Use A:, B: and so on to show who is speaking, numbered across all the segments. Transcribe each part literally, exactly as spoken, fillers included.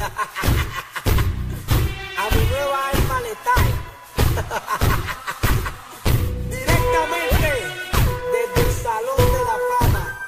A: A mi nueva alma letal. Directamente desde el Salón de la Fama.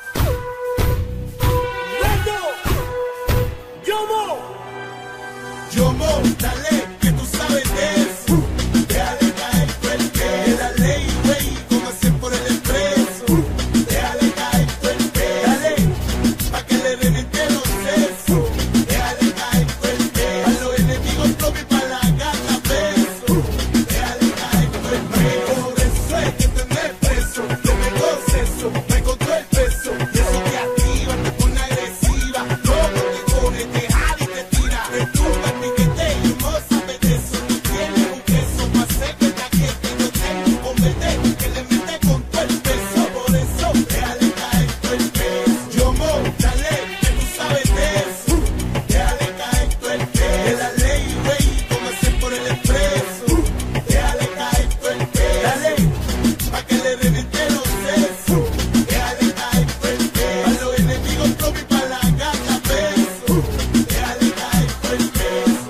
A: ¡Reto! ¡Yomo!
B: Yomo, dale, que tú sabes de eso. Déjale caer tu el que de la ley, güey, como hacer por el expreso. Déjale caer tu el que, dale, pa' que le reviente los sesos. Déjale caer tu el que, a los enemigos propios pa' la gata beso. Déjale caer tu el que, por eso es que te me preso. Te me eso, me encontró el peso. Y eso te activa, te pone agresiva. Loco te coge, te jala y te tira. Te tumba el piquete y no sabes de eso. Tú tienes un queso pa' hacer que te aquiete. Yo tengo un convete que le mete con todo el peso. Por eso, déjale caer todo el peso. Yo mo, dale, que tú sabes de eso. Déjale caer todo el peso. De la ley, güey, como hacer por el expreso. Déjale caer todo el peso. Dale, pa' que le reviente los sesos. Déjale caer todo el peso. A los enemigos propios pa' la gata beso. Déjale caer todo el peso.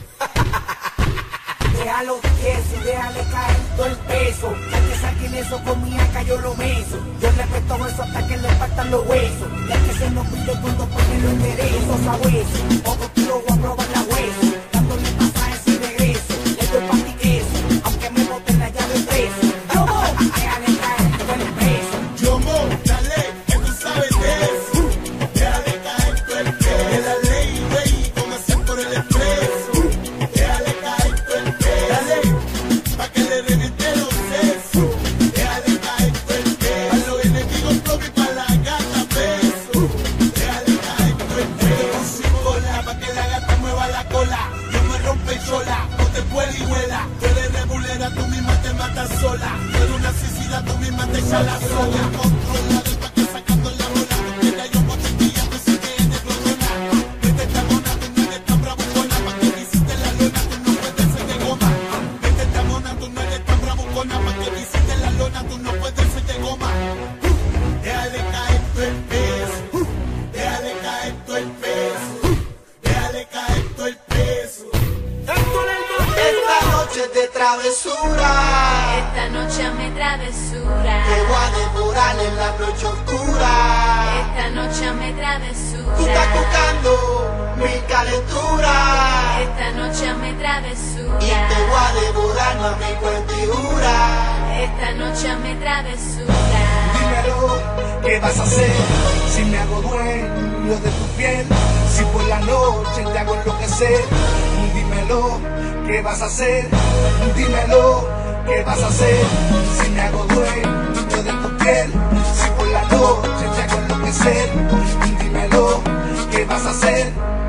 A: Déjalo tieso, déjale caer todo el peso. Ya que saquen eso con mi acá yo lo meso. Yo le presto eso hasta que le faltan los huesos. Ya que se nos pide cuando ponen los enderezos a hueso. Otro tiro voy a probar la hueso. Dándole pasajes y regreso. Le doy pa' ti queso, aunque me boten la llave preso. Yo voy, déjale caer todo el peso.
B: Yo mo, dale, que tú sabes de eso. Déjale caer todo el peso. De la ley, güey, como hacer por el expreso. Déjale caer todo el peso. Dale, pa' que le reviente los sesos. Déjale caer todo el peso. A los enemigos propios pa' la gata beso. Déjale caer todo el peso. Sin cola, pa' que la gata mueva la cola. Yo me rompe sola, no te puedes y vuela. Tú eres rebulera, tú misma te matas sola. Tú eres una suicida, tú misma te echas la soga. Controla, de pa' que sacando la bola. No quiera yo botella, tú sí que eres glotona. Vete esta mona, tú no eres tan bravucona. Pa' que me hiciste la lona, tú no puedes ser de goma. Vete esta mona, tú no eres tan bravucona. Pa' que me hiciste la lona, tú no puedes ser de goma. Déjale caer todo el peso. Déjale caer todo el peso. Déjale caer todo el peso.
A: Esta noche es de travesura.
C: Esta noche me travesura.
A: Te voy a devorar en la noche oscura.
C: Esta noche me
A: Tú
C: travesura.
A: estás buscando mi calentura.
C: Esta noche me
A: Y te
C: travesura.
A: voy a devorar, mami, cuentidura.
C: Esta noche me travesura.
D: Dímelo, ¿qué vas a hacer si me hago dueño de tu piel? Si por la noche te hago enloquecer. Dímelo, ¿qué vas a hacer? Dímelo, ¿qué vas a hacer si me hago dueño de tu piel? Si por la noche te hago enloquecer. Dímelo, ¿qué vas a hacer?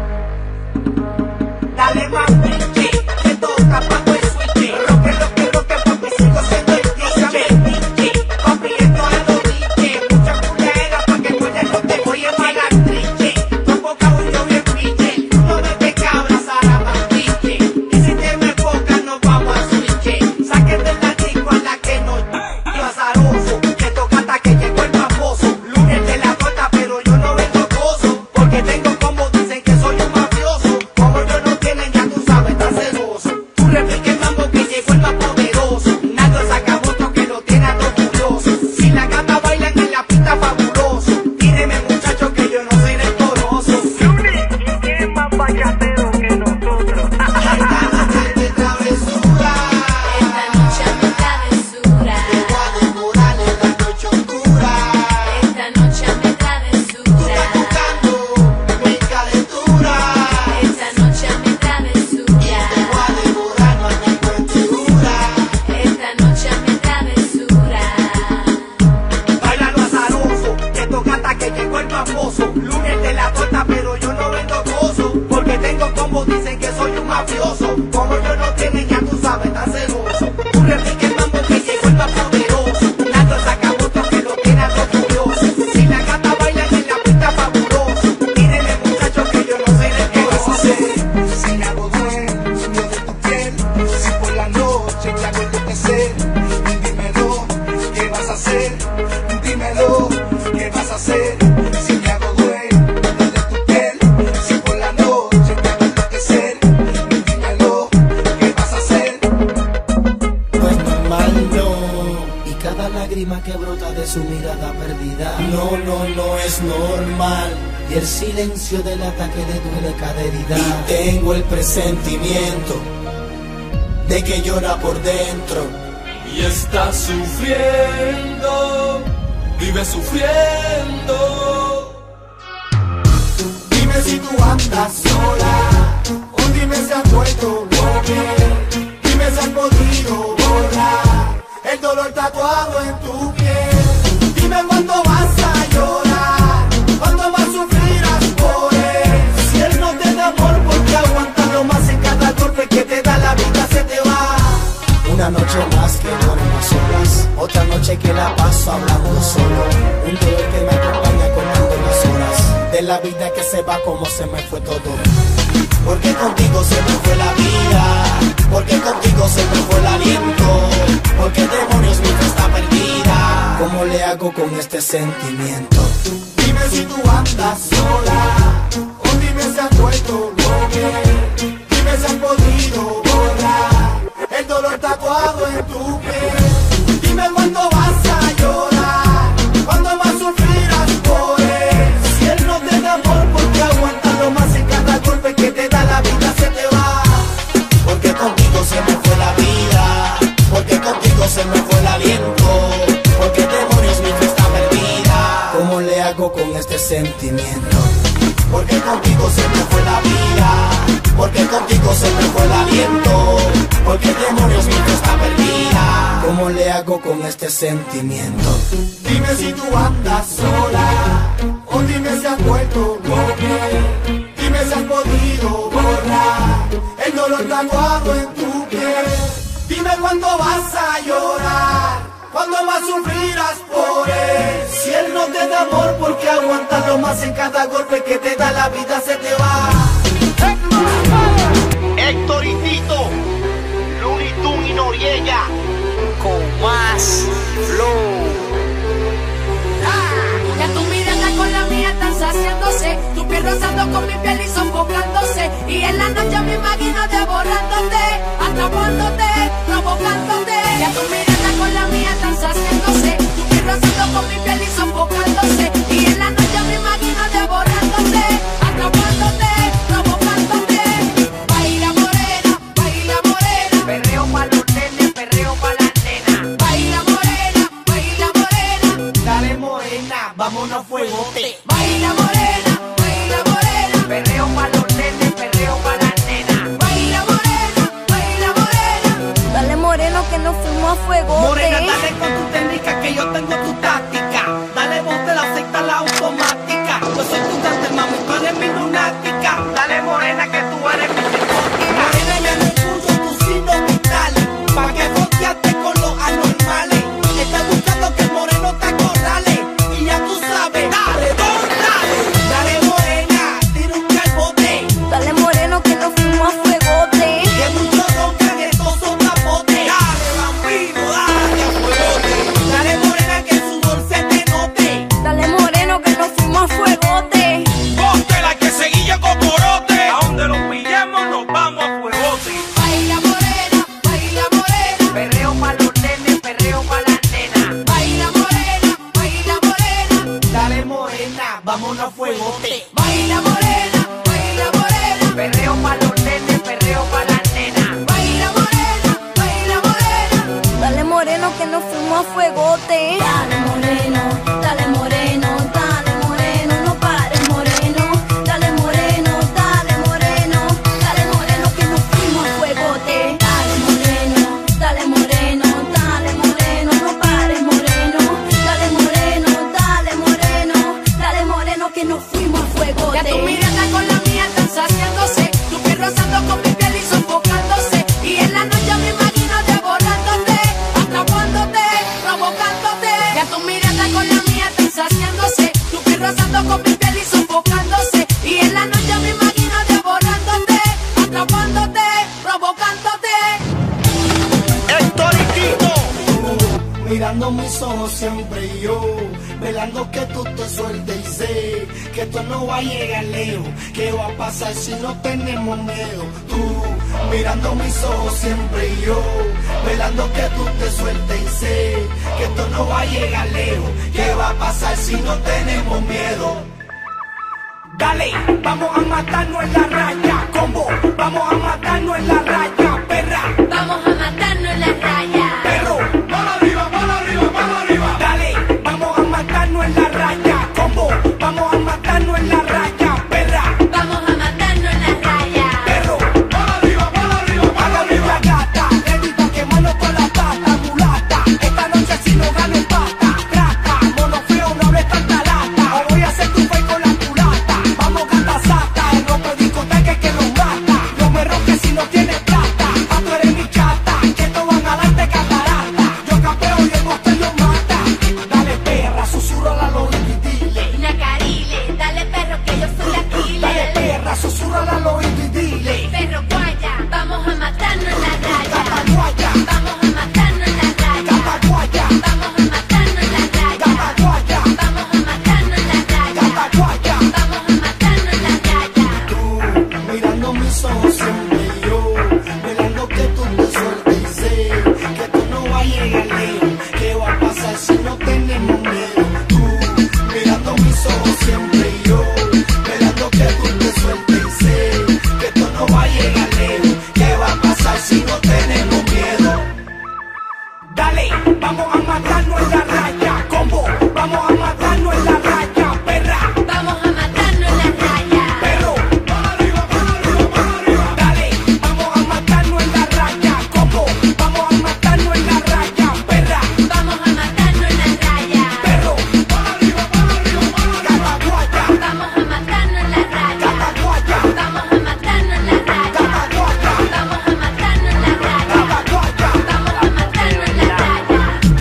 A: Dale más pinche, que toca papo el switch. Roque, roque, roque, papi, sigo siendo el pinche. Papi, esto es lo diche. Mucha culera pa' que muera no te voy a pagar triche. Con boca un yo bien pinche. No me te cabras a la mandiche. Y si te me enfocas nos vamos a switch. Saquen del disco a la que no yo azaroso. Que toca hasta que llegó el famoso. Lunes de la torta, pero yo no vengo gozo. Porque tengo como dicen que soy un mafioso. Como yo no tienen, ya tú sabes, está celoso. Tú repique el mambo que llegó el más poderoso. Nando el sacamoto que lo tiene a todo curioso. Si la gata bailan en la pista fabuloso. Tíreme muchacho que yo no soy decoroso.
E: ¿Quién es más bachatero que nosotros?
A: De travesura.
C: Esta noche me travesura.
A: Te voy a devorar en la noche oscura.
C: Esta noche me
A: Tú
C: travesura.
A: estás buscando mi calentura.
C: Esta noche me
A: Y te
C: travesura.
A: voy a devorar, mami, cuentidura.
C: Esta noche me travesura.
A: Bailalo azaroso, que toca hasta que llegó el famoso. Lunes de la torta, pero yo no vendo gozo. Porque tengo como dicen que soy un mafioso. Como yo no tienen, ya tú sabes, está celoso. Tú repique el mambo que llegó el más poderoso. Nando el sacamoto que lo tiene a todo curioso. Si la gata bailan en la pista fabuloso. Tírenme muchachos que yo no soy de
D: ¿Qué vas a hacer
A: decoroso.
D: si me hago dueño de tu piel? Si por la noche te hago enloquecer. Dímelo, ¿qué vas a hacer? Dímelo, ¿qué vas a hacer si me hago dueño de tu piel? Si por la noche te hago enloquecer.
F: cada lágrima que brota de su mirada perdida. No, no, no es normal. Y el silencio del ataque le duele cada herida. Y tengo el presentimiento de que llora por dentro.
G: Y está sufriendo, vive sufriendo.
D: Dime si tú andas sola, o dime si has vuelto loca. Dime si has podido borrar el dolor tatuado en tu piel. Dime cuándo vas a llorar, cuándo más sufrirás por él. Si él no te da amor, porque aguantarlo más en cada golpe que te da la vida se te va.
F: Una noche más que duermo a solas, otra noche que la paso hablando solo. Un dolor que me acompaña contando las horas de la vida que se va como se me fue todo. Porque contigo se me fue la vida, porque contigo se me fue el aliento. Porque demonios mi fe está perdida. ¿Cómo le hago con este sentimiento?
D: Dime si tú andas sola, o dime si has vuelto loca. Dime si has podido borrar el dolor tatuado en tu piel. Dime cuándo vas a llorar, cuándo más sufrirás por él. Si él no te da amor, porque aguantarlo más en cada golpe que te da la vida se te va.
F: Porque contigo se me fue la vida, porque contigo se me fue el aliento. Porque demonios mi fe está perdida. ¿Cómo le hago con este sentimiento?
D: Porque contigo se me fue la vida, porque contigo se me fue el aliento. Porque demonios mi fe está perdida.
F: ¿Cómo le hago con este sentimiento?
D: Dime si tú andas sola, o dime si has vuelto loca. Dime si has podido borrar el dolor tatuado en tu piel. Dime cuándo vas a llorar, cuándo más sufrirás por él. Si él no te da amor, porque aguantarlo más en cada golpe que te da la vida se te va.
A: Héctor y Tito, Looney Tunes y Noriega, con más flow.
C: Ya tu mirada con la mía están saciándose, tu piel rozando con mi piel y sofocándose. Y en la noche me imagino devorándote, atrapándote, provocándote. Ya tu mirada con la mía están saciándose, tu piel rozando con mi piel y sofocándose. Y en la noche me imagino devorándote, atrapándote, provocándote. Baila morena, baila morena,
A: Perreo pa' los nenes, perreo pa' las nenas.
C: baila morena, baila morena.
D: Dale morena, vámonos a fuegote.
C: Baila morena, baila morena,
A: Perreo pa' los nenes, perreo pa' las nenas.
C: baila morena, baila morena.
H: Dale moreno que nos fuimos a fuego.
D: Morena, dale con tu técnica que yo tengo tu táctica. Dale bote, la secta, la automática. Yo soy tu cante, mami, tú eres mi lunática.
A: Dale morena que tú eres mi psicótica.
D: Morena, ya no escucho tus signos vitales, pa' que fronteaste con los anormales. Estás buscando que el moreno te acorrale, y ya tú sabes, dale, don, dale. Dale morena, tira un calbote,
H: Dale moreno que nos fuimos a fuegote.
D: que muchos roncan estos son tapotes. Dale bambino, dale a fuegote. Dale morena que el sudor se te note.
H: Dale moreno que nos fuimos a fuegote.
G: Ponte la que seguilla cocorote. A donde los pillemos nos vamos a fuegote.
C: Baila morena, baila morena,
A: Perreo pa' los nenes, perreo pa' las nenas.
C: baila morena, baila morena,
D: Dale morena, vámonos a fuegote.
C: baila morena, baila morena,
A: Perreo pa' los nenes, perreo pa' las nenas.
C: baila morena, baila morena.
H: Dale moreno que nos fuimos a fuegote. Dale moreno, dale moreno, dale moreno, no pares moreno. Dale moreno, dale moreno, dale moreno que nos fuimos a fuegote. Dale moreno, dale moreno, dale moreno, no pares moreno. Dale moreno, dale moreno, dale moreno que nos fuimos a fuegote.
C: Ya tu mirada con la mía están saciándose, tu piel rozando con mi piel y sofocándose. Y en la noche me imagino devorándote, atrapándote, provocándote. Ya tu mirada con la mía están saciándose, tu piel rozando con mi piel y sofocándose. Y en la noche me imagino devorándote, atrapándote, provocándote.
A: Héctor y Tito,
D: Mirando mis ojos siempre yo, velando que tú te sueltes y sé que esto no va a llegar lejos. ¿Qué va a pasar si no tenemos miedo? Tú
F: mirando mis ojos siempre y yo, velando que tú te sueltes y sé que esto no va a llegar lejos. ¿Qué va a pasar si no tenemos miedo?
A: Dale, vamos a matarnos en la raya, combo, vamos a matarnos en la raya, perra.
H: Vamos a matarnos en la raya.
A: Perro, para arriba, para arriba, para arriba. Dale, vamos a matarnos en la raya, combo, vamos a matarnos en la raya, perra.
H: Vamos a matarnos en la raya.
A: Perro, para arriba, para arriba, para arriba. Gata, ready pa' quemarnos con la pata, mulata. Esta noche si no gano pata, trata, mono feo, no hables tanta lata. O voy a hacer tu fe con la culata. Vamos gata sata, el rompe discoteca que nos mata. No me roques si no tienes plata, pa' tú eres mi chata, que todos van a darte catarata. Yo capeo y el bosque lo mata. Dale perra, susurra la oído y dile.
H: Nacarile, dale perro que yo soy la
A: Dale
H: killer.
A: perra, susurra al oído y dile.
H: Perro guaya, vamos a matarnos en la raya.
A: Gata guaya,
H: Vamos a matarnos en la raya.
A: gata guaya,
H: Vamos a matarnos en la raya.
A: gata guaya,
H: Vamos a matarnos en la raya.
A: gata guaya.
H: Vamos a matarnos en la raya.
F: Tú, mirando mis ojos siempre y yo, velando que tú te sueltes y sé que esto no va a llegar lejos. ¿Qué va a pasar si no tenemos miedo? Tú, mirando mis ojos siempre y yo, velando que tú te sueltes y sé que esto no va a llegar lejos. ¿Qué va a pasar si no tenemos miedo?
A: Dale, vamos a matarnos en la raya, combo, vamos a matarnos en la raya, perra.
H: Vamos a matarnos en la raya.
A: Perro, para arriba, para arriba, para arriba. Dale, vamos a matarnos en la raya, combo, vamos a matarnos en la raya, perra.
H: Vamos a matarnos en la raya.
A: Perro, para arriba, para arriba, para arriba. Gata guaya,
H: Vamos a matarnos en la raya.
A: gata guaya,
H: Vamos a matarnos en la raya.
A: gata guaya,
H: Vamos a matarnos en la raya.
A: gata guaya.
H: Vamos a matarnos en la raya.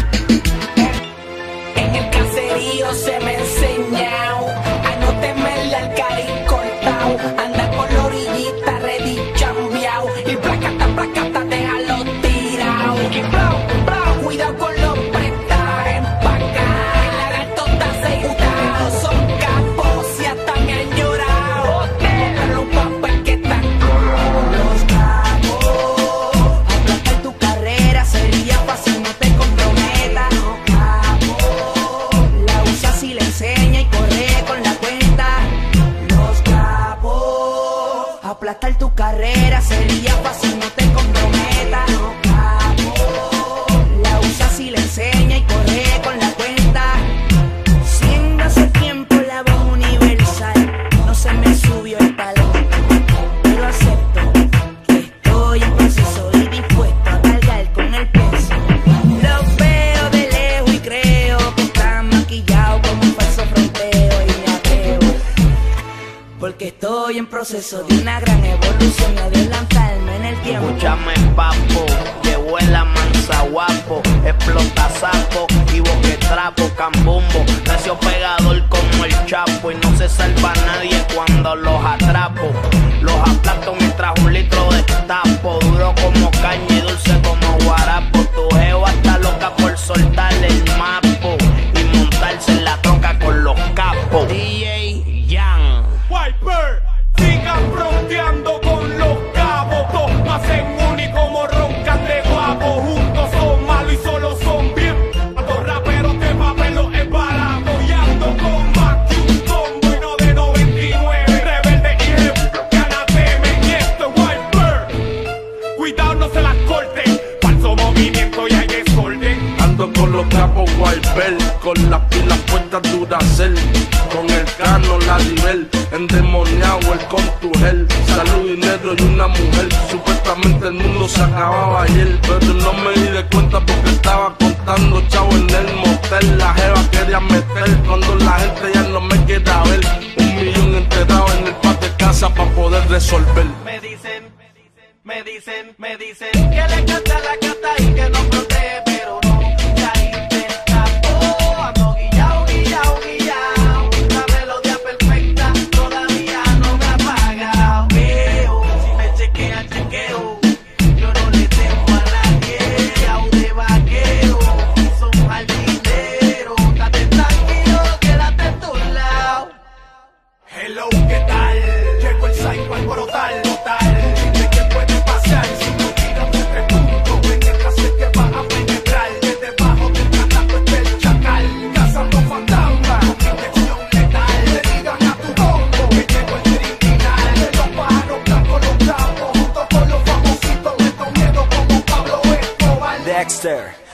A: En el caserío se me ha enseñado a no temerle al cari cortao, andar por la orillita ready chambeao y placata, placata, déjalo tirao. Y blau, blau, cuidado con los prestados, empacar, el lagarto está aceitado, son capos y hasta me han llorado. Los papás que están con los capos, aplacar tu carrera sería fácil, no te comprometas. La usa si le enseña y corre con la cuenta. Los capos, aplastar tu carrera sería fácil, no te comprometas. La usa si le enseña y corre con la cuenta. Siendo hace tiempo la voz universal, no se me subió el talón, pero acepto que estoy en proceso y dispuesto a cargar con el peso. Lo veo de lejos y creo que está maquillado como un falso fronteo y me atrevo, porque estoy en proceso de una gran evolución y adelantarme en el tiempo.
I: Escúchame papo, que vuela mansa guapo, explota sapo y boquetrapo, cambumbo, nació pegador como el Chapo y no se salva nadie cuando los atrapo. Los aplasto mientras un litro de tapo, duro como caña y dulce como guarapo. Tu jeva está loca por soltarle el mapo y montarse en la troca con los capos. D J Jan
G: Wiper, sigan fronteando con los cabos. Dos no hacen uno y como roncan de guapo. Juntos son malos y solo son bien. Dos raperos de papel los es barato. Y ando con más que un combo y no de noventa y nueve. Rebelde y rebelde que anatemen. Y esto es Wiper, cuidado no se las corten. Falso movimiento y hay desorden.
J: Ando con los capos Wiper, con las pilas puestas Duracell, con el cano la nivel, endemoniado el con tu gel, salud, dinero y una mujer. Supuestamente el mundo se acababa ayer, pero no me di de cuenta porque estaba contando chavo en el motel. La jeva quería meter cuando la gente ya no me quiera ver. Un millón enterrado en el patio de casa para poder resolver.
G: Me dicen, me dicen, me dicen que le canta la cata y que no protege, pero no, ya intenta. Oh, ando guillao, guillao, guillao. La melodía perfecta todavía no me ha apagado. Veo, si me chequean, chequeo. Yo no le temo a nadie, a un de vaquero. Son jardineros, estate tranquilo, quédate a tu lado. Hello, ¿qué tal? Llegó el psycho al brotar, total. Dime qué puede pasar.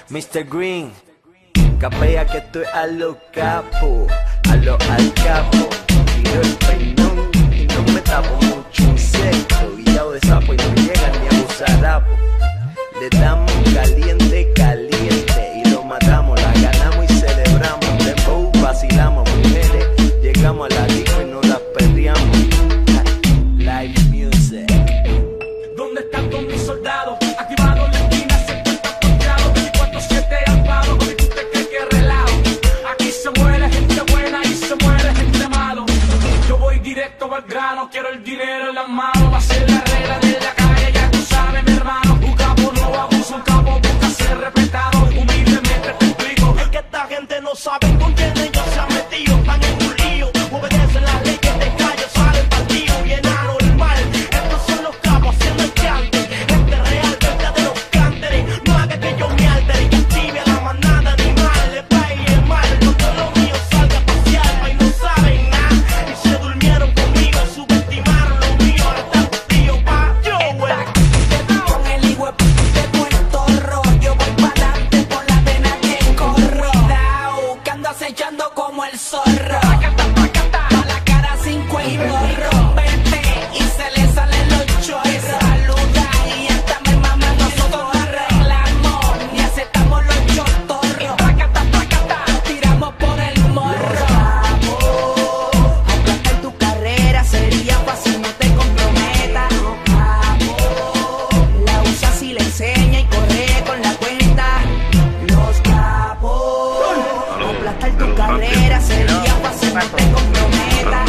K: mister Green, capea que estoy a lo capo, a lo al capo. Tiro el peinón y no me tapo mucho insecto, guillado de sapo y no llega ni a usarapo. Le damos caliente, caliente y lo matamos, la ganamos y celebramos. Dembow, vacilamos, mujeres, llegamos a la disco y nos las perreamos. Live music.
L: ¿Dónde están todos mis soldados? Activados en la esquina, cincuenta ponchados, veinticuatro siete armados, con mi puta que que relajo. Aquí se muere gente buena y se muere gente malo. Yo voy directo al grano, quiero el dinero en las manos, va a ser la regla de la calle, ya tú sabes mi hermano. Un capo no abusa, un capo busca ser respetado. Humildemente te explico,
I: Es que esta gente no sabe con quién ellos se han metido, están en un lío, obedecen las leyes de calle, salen partido bien anormal. Estos son los cabos haciendo el chante, gente real, verdaderos cánteres. No haga que yo me altere y active a la manada animal, le pegue mal, cuando lo mío salga a pasear, y no saben nada, y se durmieron conmigo, subestimaron lo mío, ahora están frío pa' yo, güey.
A: Con el hijo de Puerto Rollo voy pa'lante por la arena que corro. Cuidado, que ando acechando como el zorro. Pa' la cara cinco y borro. Vete y se le salen los chorros. Saluda y hasta mi mamá nosotros arreglamos. Ni aceptamos los chotorros. Tiramos por el morro. Aplastar tu carrera sería fácil, no te comprometas. La usa si le enseña y corre con la cuenta. Los capos. Aplastar tu carrera sería fácil, no te comprometas.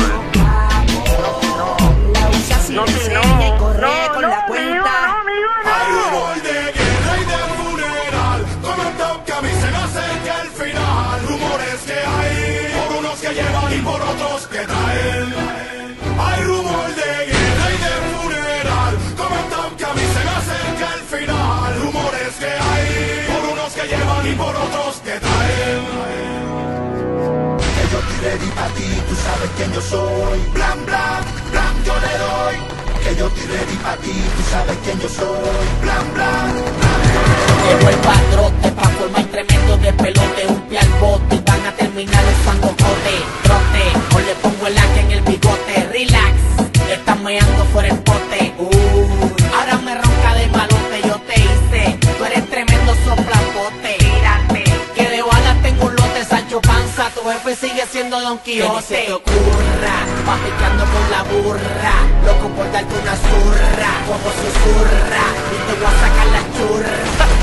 A: La usa si le enseña y corre con la cuenta.
B: Hay rumor de guerra y de funeral, con el top que a mí se me acerca el final. Rumores que hay, por unos que llevan y por otros que traen. Hay rumor de guerra y de funeral, con el top que a mí se me acerca el final. Rumores que hay, por unos que llevan y por otros que traen. Que yo estoy ready pa' ti, tú sabes quién yo soy. Blan, blan, blan, yo le doy. Que yo estoy ready pa' ti, tú sabes quién yo soy. Blan, blan, blan, yo le doy.
A: Llegó el padrote pa' formar tremendo de pelote. Un pie al bote y van a terminar usando cote. Trote, o le pongo el laque en el bigote. Relax, le están meando fuera el pote. Uy, ahora me ronca del malote. Yo te hice, tú eres tremendo soplapote. Tírate, que de balas tengo un lote. Sancho Panza, tu jefe sigue siendo Don Quijote. Que ni se te ocurra, va picando con la burra. Loco por darte una zurra, como susurra, y te voy a sacar la churra.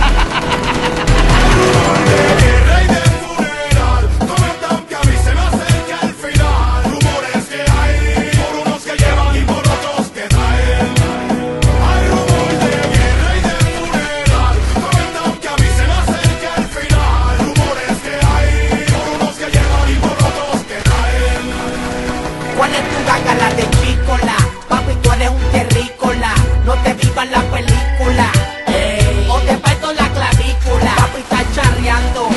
B: De guerra y de funeral, con el top que a mí se me acerca el final. Rumores que hay, por unos que llevan y por otros que traen. Hay rumor de guerra y de funeral, con el top que a mí se me acerca el final. Rumores que hay, por unos que llevan y por otros que traen.
A: ¿Cuál es tu ganga? La de Chicola. Papi, tú eres un terrícola. No te vivas la película. Ey. O te parto la clavícula. Papi, está charreando.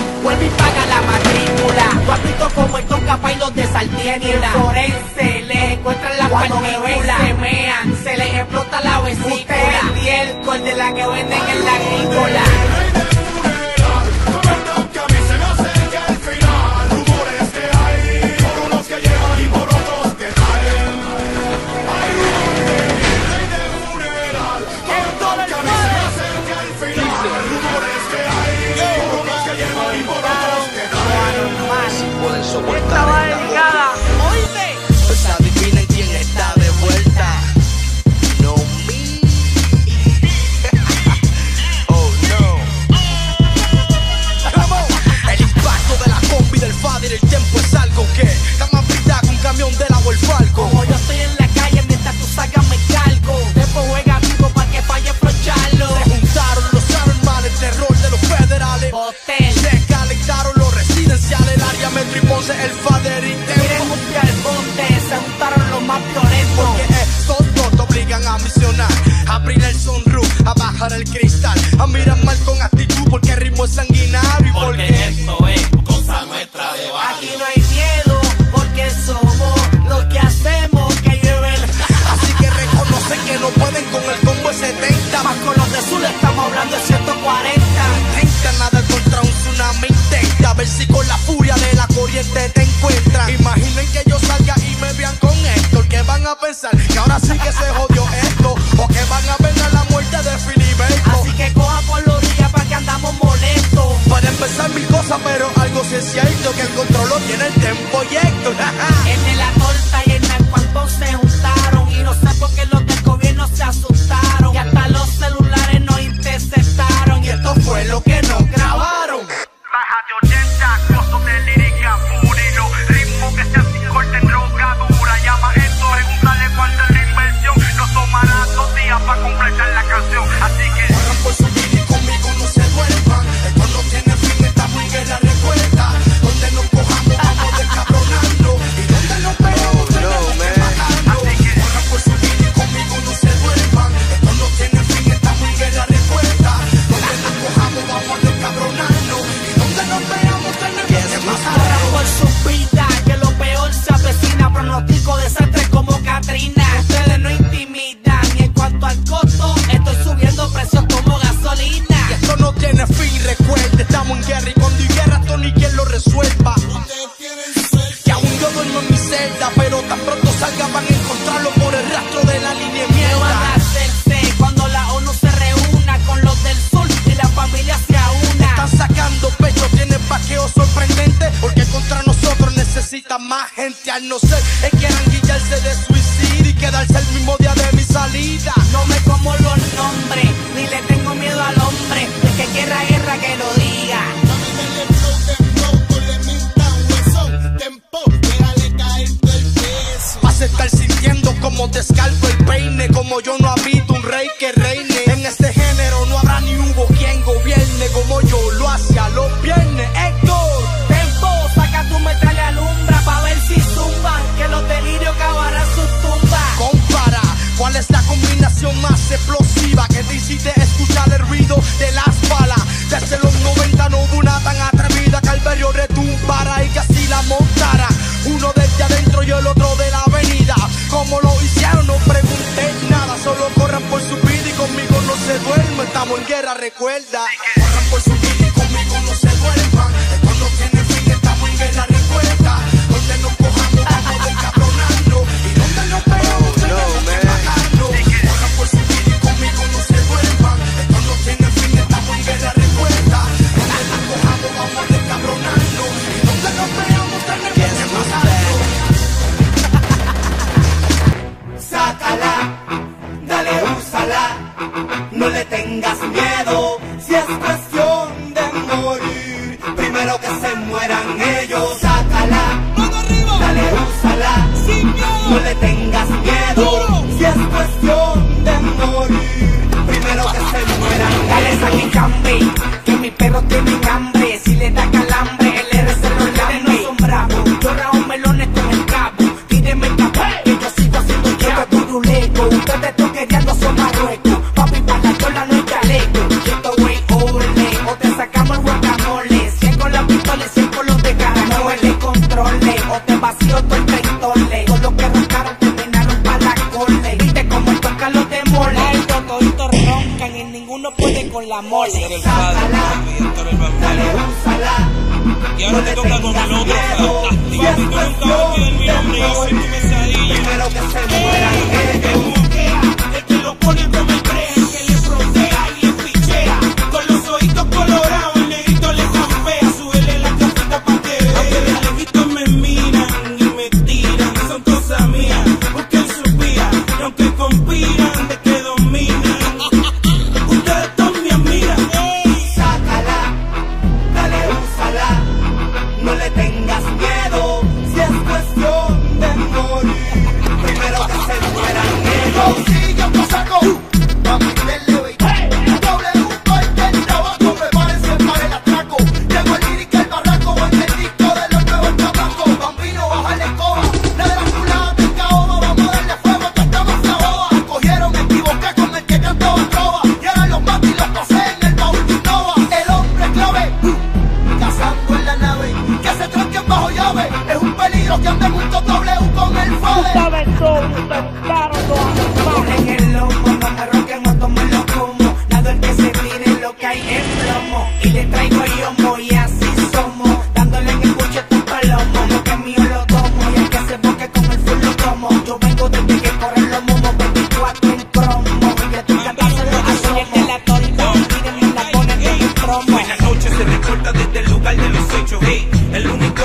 M: proyecto, que el control lo tiene el Tempo y Héctor.
A: El de la torta y el narco se juntaron. Y no sé por qué los del gobierno se asustaron. Y hasta los celulares nos interceptaron. Y esto fue lo que nos grabaron.
E: Bájate ochenta, cosas de lírica purino, ritmo que sea sin corte en droga dura. Llama esto, pregúntale cuánto es la inversión. Nos tomará dos días para completar la canción. Así que
D: corran por su vida y conmigo no se duerman. Esto no tiene fin, estamos en guerra, recuerda. Donde nos cojamos vamos descabronando. Y donde nos pegamos tenemos que matarlo. Corran por su vida y conmigo no se duerman. Esto no tiene fin, estamos en guerra, recuerda. Donde nos cojamos vamos descabronando. Y donde nos pegamos tenemos que matarlo.
A: Corran por su vida, que lo peor se avecina. Pronóstico desastre como Katrina. Ustedes no intimidan. Y en cuanto al costo, estoy subiendo precios como gasolina.
M: Y esto no tiene fin, recuerde, estamos en guerra. Y cuando hay guerra, esto ni quien lo resuelva. Que aún yo duermo en mi celda, pero tan pronto salga van a encontrarlo por el rastro de la línea de
A: ¿Qué
M: mierda.
A: van a hacerse cuando la ONU se reúna con los del sur y la familia se aúna?
M: Están sacando pecho, tienen vaqueo sorprendente, porque contra nosotros necesitan más gente. Al no ser, es quieran guillarse de suicidio y quedarse el mismo día de mi salida.
A: No me como los nombres, ni le tengo miedo al hombre. El que quiera guerra que lo diga.
M: Vas a estar sintiendo como descalzo el peine, como yo no habito un rey que reine. En este género no habrá ni hubo quien gobierne como yo lo hacía los viernes. Héctor,
A: Tempo, saca tu metal y alumbra pa' ver si zumban, que los delirios cavarán sus tumbas.
M: compara, ¿cuál es la combinación más explosiva que te hiciste escuchar el ruido de las balas? Desde los noventa no hubo una tan atrevida que al barrio retumbara y que así la montara. Uno desde adentro y el otro de la avenida. Como lo hicieron no pregunté nada, solo corran por su vida y conmigo no se duermen. Estamos en guerra, recuerda.
D: Corran por su vida y conmigo no se duerman. Esto no tiene fin, estamos en guerra, recuerda. Donde nos cojamos vamos descabronando. Y donde nos pegamos tenemos que matarlo. Corran por su vida y conmigo no se duerman. Esto no tiene fin, estamos en guerra, recuerda. Donde nos cojamos vamos descabronando. Y donde nos pegamos tenemos que matarlo. Sácala, dale, úsala. No le tengas miedo, si es cuestión de morir. Primero que se mueran ellos. Sácala, dale, úsala. No le tengas miedo, si es cuestión de morir. Primero que se mueran.
A: Dale saque cambe, que mis perros tienen hambre. Si le da calambre, el R se lo lambe. No son bravos, yo rajo melones con el cabo. Tírenme el cabo, que yo sigo haciendo ya turuleco. Ustedes toqueteando son marruecos. Papi, para la chola no hay chaleco. Esto güey, ole, o te sacamos el guacamole. Cien con la pistola y cien con los de caramole. Controle, o te vacío todo el peitole. Todos los que roncaron terminaron para la cole. Viste como el toca los de mole. Ay, toditos roncan y ninguno puede con la mole.
L: Sácala,
A: dale, úsala.
L: y ahora te toca con el otro. Activa tu contacto y el mi nombre y hacer tu pesadilla.
A: Primero que se mueran ellos.
L: El que lo pone como el crea, el que le frontea y le pichea. Con los ojitos colorados, el negrito le zampea. Súbele la casita pa' que vea. Aunque de lejitos me miran y me tiran, son cosas mías. Busquen sus vías y aunque conspiran de que dominan, ustedes todos me admiran.
A: Sácala, dale, úsala. No le tengas miedo, si es cuestión de morir. Primero que se mueran ellos.
D: Sigue un cosaco, mami, dele, wey. W, corte el trabajo, prepárense para el atraco. Llegó el lírico, el barraco, en el disco de los nuevos chamacos. Bambino, bájale coba, la de las culadas del caoba. Vamos a darle fuego, que estamos a boba. Cogieron, me equivoqué con el que cantaba trova. Y ahora los mato y los pasé en el baúl de Innova. El hombre clave, uh, cazando en la nave. Que se tranquen bajo llave, es un peligro que anden juntos W con el fade.
A: En el lomo, no me roquen o tomo lo como. Nado el que se tire lo que hay en plomo. Y le traigo yomo y así somos. Dándole en el buche tu palomo. Lo que es mío lo tomo y el que se boque con el full lo tomo. Yo vengo desde que corren los momos, veinticuatro en cromo. Y a tu cantarse lo asomo. De la torta, mírenme la ponen en el promo.
L: Buenas noches, se recorta desde el lugar de los hechos. Hey, el único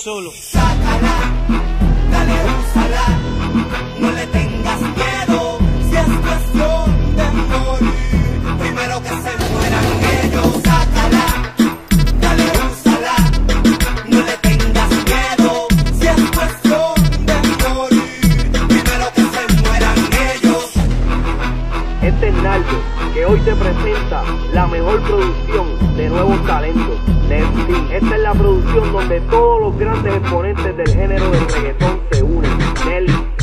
N: solo.
A: Sácala, dale, úsala, no le tengas miedo, si es cuestión de morir, primero que se mueran ellos. Sácala, dale, úsala, no le tengas miedo, si es cuestión de morir, primero que se mueran ellos.
O: Este es Naldo, que hoy te presenta la mejor producción de nuevos talentos de M C. Esta es la producción donde todos los grandes exponentes del género del reggaetón se unen. Nelly.